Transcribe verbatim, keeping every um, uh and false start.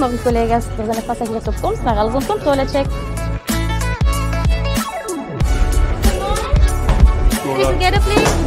novos colegas los van a pasar aquí a Stockholm, para los controller check. Please together, please.